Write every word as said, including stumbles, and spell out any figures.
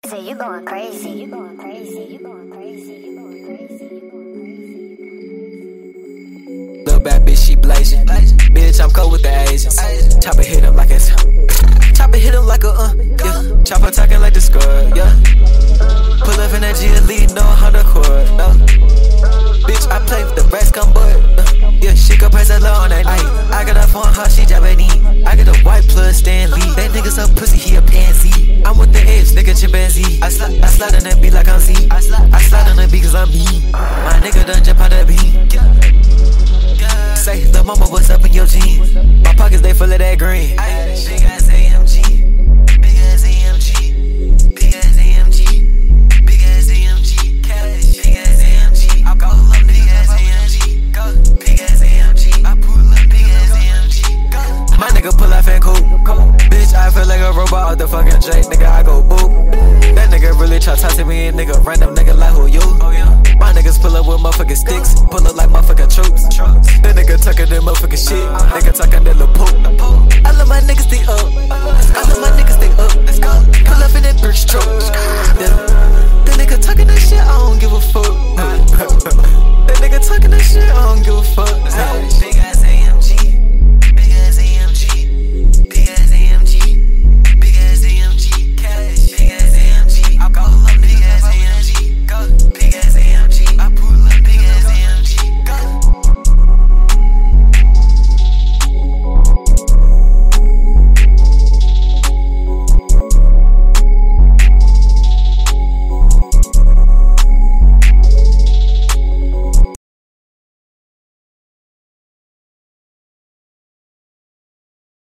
Say you going crazy, you going crazy, you going crazy, you going crazy, you going crazy. Little bad bitch, she blazing. Bitch, I'm cold with the Asians. Chopper hit him like it's Chopper hit him like a uh, yeah. Chopper talking like the squad, yeah. Pull up in that G lead, no Honda Accord, no. Bitch, I play with the rest, come boy. Uh, yeah, she go press that low on that night. I got up on her, she Japanese. I got a white plus Stanley. That nigga so pussy, he a pansy. I'm with the edge, nigga chimpanzee. I slide, I slide on that beat like I'm Z. I slide, I slide on that beat cause I'm me. My nigga done jump out that beat. Say, the mama, what's up in your jeans? My pockets, they full of that green. Big ass A M G. Big ass A M G. Big ass A M G. Big ass A M G. Cash. Big ass A M G. I go up. Big ass A M G. Go. Big ass A M G. I pull up. Big ass A M G. Go. My nigga pull off and cool. Bitch, I feel like a robot off the fucking J. Nigga, I go boop. That nigga really try to talk to me. Nigga, random nigga like who you? Oh yeah. My niggas pull up with motherfucking sticks. Pull up like motherfucking troops. That nigga talking that motherfucking shit. Nigga talking that little poop. I love my niggas, they up. I love my niggas, they up.